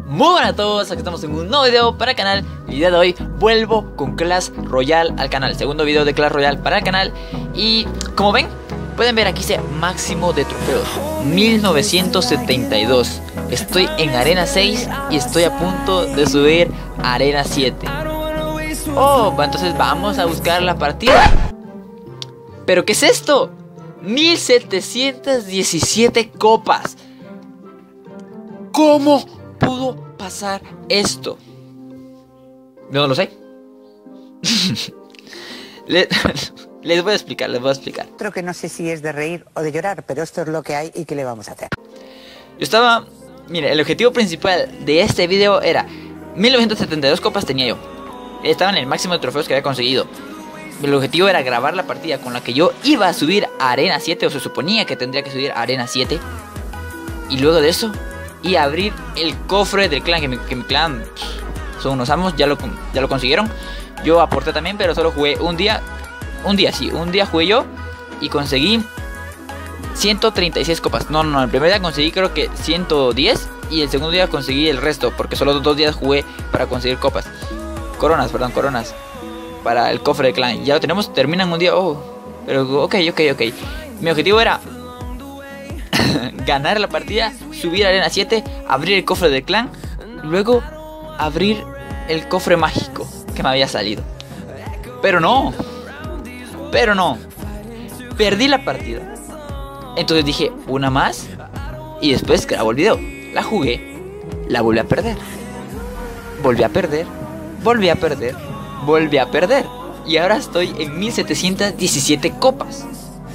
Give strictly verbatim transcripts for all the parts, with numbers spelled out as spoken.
Muy buenas a todos, aquí estamos en un nuevo video para el canal. El día de hoy vuelvo con Clash Royale al canal. Segundo video de Clash Royale para el canal. Y como ven, pueden ver aquí dice máximo de trofeos mil novecientos setenta y dos. Estoy en arena seis y estoy a punto de subir a arena siete. Oh, entonces vamos a buscar la partida. ¿Pero qué es esto? mil setecientas diecisiete copas. ¿Cómo pudo pasar esto? Yo no lo sé. les, les voy a explicar, les voy a explicar. Creo que no sé si es de reír o de llorar, pero esto es lo que hay y ¿qué le vamos a hacer? Yo estaba... Mire, el objetivo principal de este video era mil novecientas setenta y dos copas tenía yo. Estaba en el máximo de trofeos que había conseguido. El objetivo era grabar la partida con la que yo iba a subir a arena siete, o se suponía que tendría que subir a arena siete. Y luego de eso, y abrir el cofre del clan, que mi, que mi clan son unos amos, ya lo, ya lo consiguieron. Yo aporté también, pero solo jugué un día. Un día, sí, un día jugué yo y conseguí ciento treinta y seis copas. No, no, no, el primer día conseguí creo que ciento diez y el segundo día conseguí el resto, porque solo dos días jugué para conseguir copas. Coronas, perdón, coronas. Para el cofre del clan. Ya lo tenemos, terminan un día. Oh, pero ok, ok, ok. Mi objetivo era ganar la partida, subir a arena siete, abrir el cofre del clan, luego abrir el cofre mágico que me había salido. Pero no, pero no, perdí la partida. Entonces dije, una más y después grabo el video. La jugué, la volví a perder, volví a perder, volví a perder, volví a perder. Y ahora estoy en mil setecientas diecisiete copas.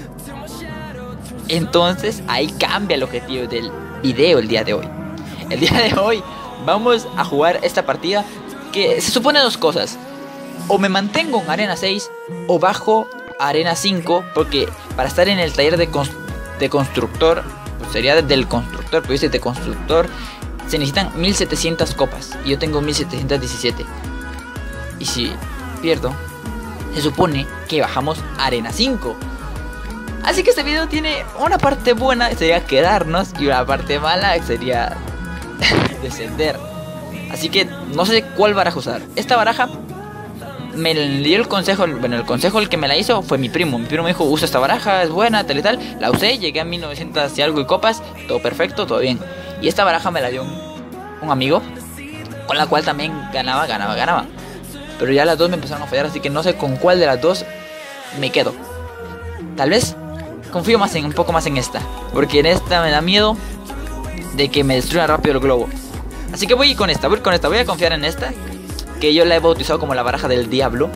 Entonces ahí cambia el objetivo del video el día de hoy. El día de hoy vamos a jugar esta partida que se supone dos cosas. O me mantengo en arena seis o bajo a arena cinco, porque para estar en el taller de, const de constructor, pues sería del constructor, pero dice de constructor, se necesitan mil setecientas copas y yo tengo mil setecientas diecisiete. Y si pierdo, se supone que bajamos a arena cinco. Así que este video tiene una parte buena, sería quedarnos, y una parte mala sería descender. Así que no sé cuál baraja usar. Esta baraja me dio el consejo, bueno, el consejo el que me la hizo fue mi primo. Mi primo me dijo, usa esta baraja, es buena, tal y tal. La usé, llegué a mil novecientas y algo y copas, todo perfecto, todo bien. Y esta baraja me la dio un, un amigo, con la cual también ganaba, ganaba, ganaba. Pero ya las dos me empezaron a fallar, así que no sé con cuál de las dos me quedo. Tal vez confío más en un poco más en esta, porque en esta me da miedo de que me destruyan rápido el globo. Así que voy con esta, voy con esta, voy a confiar en esta, que yo la he bautizado como la baraja del diablo.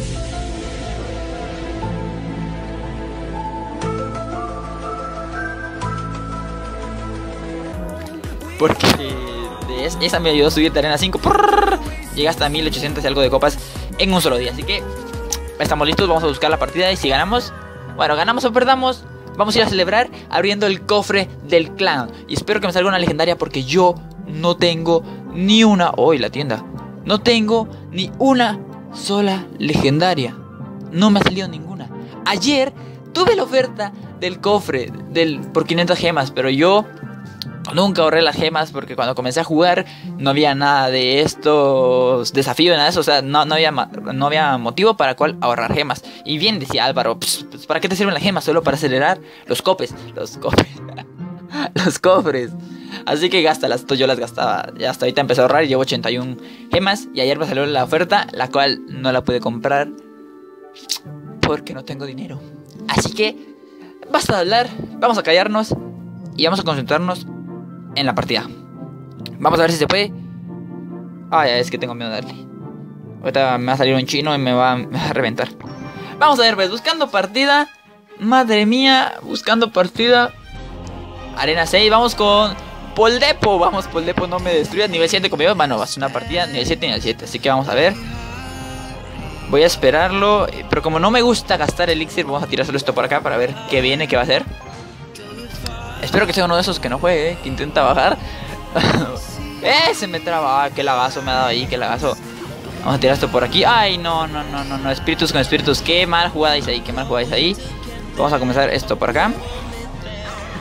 Porque de es, esa me ayudó a subir de arena cinco. Llega hasta mil ochocientas y algo de copas en un solo día. Así que estamos listos, vamos a buscar la partida. Y si ganamos, bueno, ganamos o perdamos, vamos a ir a celebrar abriendo el cofre del clan. Y espero que me salga una legendaria, porque yo no tengo ni una... Hoy la tienda. No tengo ni una sola legendaria. No me ha salido ninguna. Ayer tuve la oferta del cofre del, por quinientas gemas, pero yo nunca ahorré las gemas, porque cuando comencé a jugar no había nada de estos desafíos, nada de eso. O sea, no, no, había, no había motivo para cual ahorrar gemas. Y bien decía Álvaro, pues, pues, ¿para qué te sirven las gemas? Solo para acelerar los copes. Los cofres. Los cofres. Así que gástalas, yo las gastaba. Ya hasta ahorita empecé a ahorrar y llevo ochenta y una gemas. Y ayer me salió la oferta, la cual no la pude comprar porque no tengo dinero. Así que basta de hablar, vamos a callarnos y vamos a concentrarnos en la partida. Vamos a ver si se puede. Ay, es que tengo miedo de darle. Ahorita me va a salir un chino y me va, me va a reventar. Vamos a ver, pues, buscando partida. Madre mía, buscando partida. Arena seis, vamos con Poldepo. Vamos, Poldepo, no me destruyas. Nivel siete conmigo, bueno, va a ser una partida nivel siete y nivel siete. Así que vamos a ver. Voy a esperarlo, pero como no me gusta gastar elixir, vamos a tirar solo esto por acá para ver qué viene, qué va a hacer. Espero que sea uno de esos que no juegue, ¿eh? Que intenta bajar. ¡Eh! Se me traba. Ah, qué lagazo me ha dado ahí, qué lagazo. Vamos a tirar esto por aquí. ¡Ay, no, no, no, no, no! Espíritus con espíritus. ¡Qué mal jugáis ahí! ¡Qué mal jugáis ahí! Vamos a comenzar esto por acá.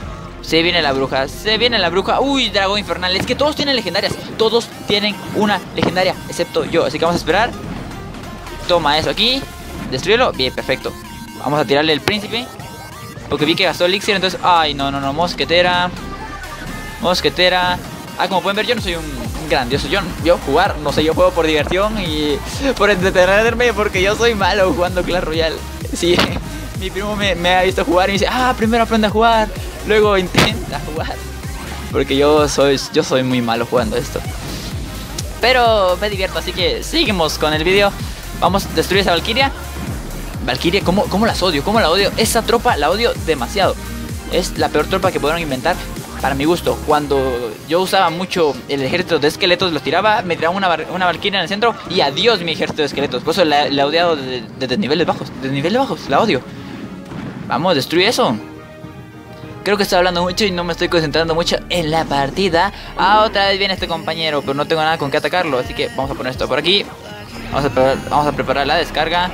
Se viene la bruja, se viene la bruja. Uy, dragón infernal. Es que todos tienen legendarias. Todos tienen una legendaria, excepto yo. Así que vamos a esperar. Toma eso aquí. Destruyelo. Bien, perfecto. Vamos a tirarle el príncipe, porque vi que gastó elixir. Entonces, ay, no, no, no. Mosquetera. Mosquetera. Ah, como pueden ver, yo no soy un grandioso. Yo, yo jugar, no sé, yo juego por diversión y por entretenerme, porque yo soy malo jugando Clash Royale. Sí, mi primo me, me ha visto jugar y me dice, ah, primero aprende a jugar, luego intenta jugar. Porque yo soy, yo soy muy malo jugando esto. Pero me divierto, así que seguimos con el video. Vamos a destruir esa Valkyria. Valkyria, ¿cómo, cómo las odio? ¿Cómo la odio? Esa tropa la odio demasiado. Es la peor tropa que pudieron inventar, para mi gusto. Cuando yo usaba mucho el ejército de esqueletos, los tiraba, me tiraba una, una Valkyria en el centro y adiós mi ejército de esqueletos. Por eso la, la he odiado desde de, de niveles bajos. Desde niveles bajos, la odio. Vamos, destruye eso. Creo que estoy hablando mucho y no me estoy concentrando mucho en la partida. Ah, otra vez viene este compañero, pero no tengo nada con qué atacarlo. Así que vamos a poner esto por aquí. Vamos a preparar, vamos a preparar la descarga.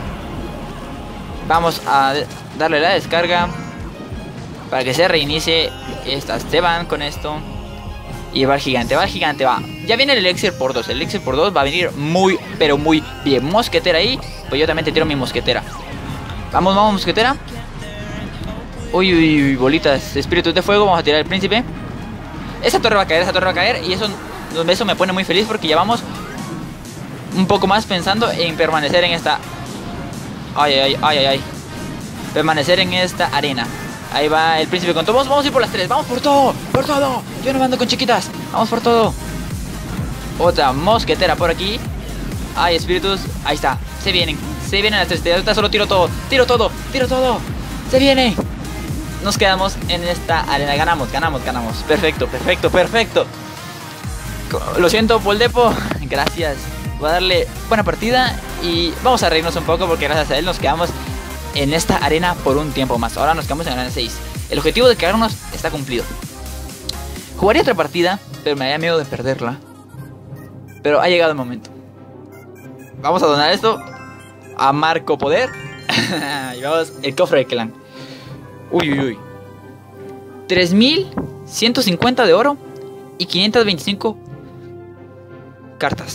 Vamos a darle la descarga para que se reinicie. Estas te van con esto. Y va el gigante, va el gigante, va. Ya viene el elixir por dos. El elixir por dos va a venir muy, pero muy bien. Mosquetera ahí. Pues yo también te tiro mi mosquetera. Vamos, vamos, mosquetera. Uy, uy, uy, bolitas, espíritus de fuego. Vamos a tirar el príncipe. Esa torre va a caer, esa torre va a caer. Y eso, eso me pone muy feliz, porque ya vamos un poco más pensando en permanecer en esta. Ay, ay, ay, ay, ay. Permanecer en esta arena. Ahí va el príncipe con todo. Vamos, vamos a ir por las tres. Vamos por todo, por todo. Yo no me ando con chiquitas. Vamos por todo. Otra mosquetera por aquí. Ay, espíritus. Ahí está. Se vienen. Se vienen las tres. Ahorita solo tiro todo. Tiro todo. Tiro todo. Se viene. Nos quedamos en esta arena. Ganamos, ganamos, ganamos. Perfecto, perfecto, perfecto. Lo siento, Poldepo. Gracias. Voy a darle buena partida. Y vamos a reírnos un poco, porque gracias a él nos quedamos en esta arena por un tiempo más. Ahora nos quedamos en la arena seis. El objetivo de quedarnos está cumplido. Jugaría otra partida, pero me daría miedo de perderla. Pero ha llegado el momento. Vamos a donar esto a Marco Poder. Y vamos, el cofre de clan. Uy, uy, uy. tres mil ciento cincuenta de oro y quinientas veinticinco cartas.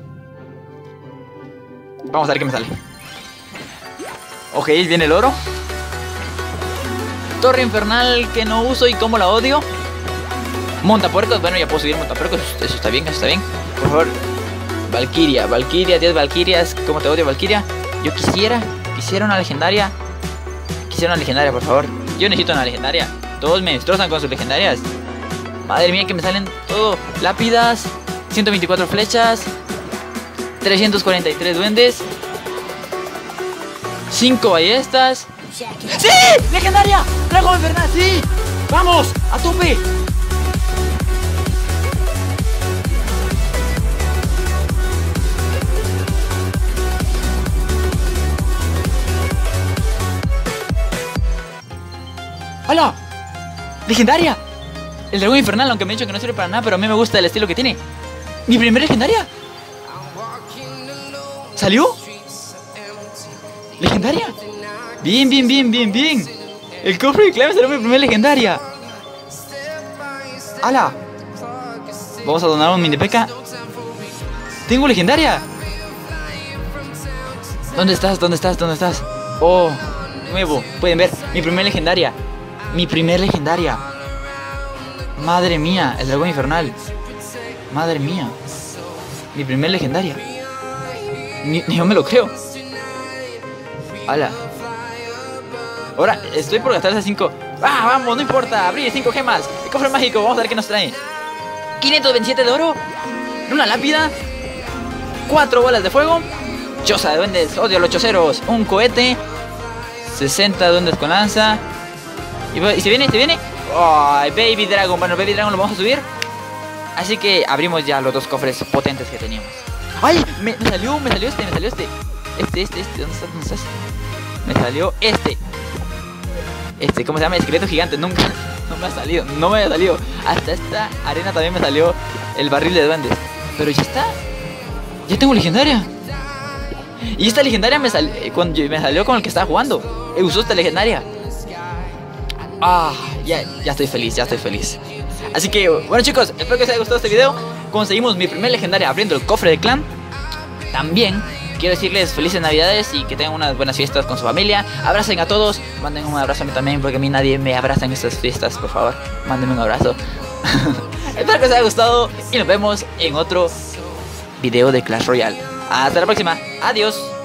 Vamos a ver qué me sale. Ok, viene el oro. Torre infernal que no uso y como la odio. Montapuercos, bueno, ya puedo subir montapuercos. Eso está bien, eso está bien. Por favor. Valkyria, Valkyria, diez Valkyrias. ¿Cómo te odio, Valkyria? Yo quisiera, quisiera una legendaria. Quisiera una legendaria, por favor. Yo necesito una legendaria. Todos me destrozan con sus legendarias. Madre mía, que me salen todo. Lápidas, ciento veinticuatro flechas, trescientos cuarenta y tres duendes, cinco ballestas. ¡Sí! ¡Legendaria! ¡Dragón infernal! ¡Sí! ¡Vamos! ¡A tope! ¡Hola! ¡Legendaria! El dragón infernal, aunque me he dicho que no sirve para nada, pero a mí me gusta el estilo que tiene. ¡Mi primera legendaria! ¿Salió? ¿Legendaria? Bien, bien, bien, bien, bien. El cofre de clan será mi primera legendaria. ¡Hala! Vamos a donar un mini P.E.K.K.A. ¡Tengo legendaria! ¿Dónde estás? ¿Dónde estás? ¿Dónde estás? Oh, nuevo. Pueden ver, mi primera legendaria. Mi primer legendaria. Madre mía, el dragón infernal. Madre mía. Mi primer legendaria. Ni, ni yo me lo creo. ¡Hala! Ahora estoy por gastar esas cinco. ¡Ah, vamos! No importa. Abrir cinco gemas. El cofre mágico. Vamos a ver qué nos trae. quinientos veintisiete de oro. Una lápida. cuatro bolas de fuego. Choza de duendes. Odio a los choceros. Un cohete. sesenta duendes con lanza. Y, y se viene, se viene. ¡Ay, Baby Dragon! Bueno, Baby Dragon lo vamos a subir. Así que abrimos ya los dos cofres potentes que teníamos. ¡Ay! Me, me salió, me salió este, me salió este. Este, este, este. ¿Dónde estás? ¿Dónde estás? Me salió este. Este, ¿cómo se llama? Esqueleto gigante. Nunca, no me ha salido, no me ha salido. Hasta esta arena también me salió el barril de duendes. Pero ya está. Ya tengo legendaria. Y esta legendaria me, sal, cuando me salió con el que estaba jugando. Usó esta legendaria. Ah, ya, ya estoy feliz, ya estoy feliz. Así que, bueno chicos, espero que os haya gustado este video. Conseguimos mi primer legendaria abriendo el cofre de clan. También quiero decirles felices navidades y que tengan unas buenas fiestas con su familia. Abracen a todos, manden un abrazo a mí también, porque a mí nadie me abraza en estas fiestas. Por favor, mándenme un abrazo. Espero que os haya gustado y nos vemos en otro video de Clash Royale. Hasta la próxima, adiós.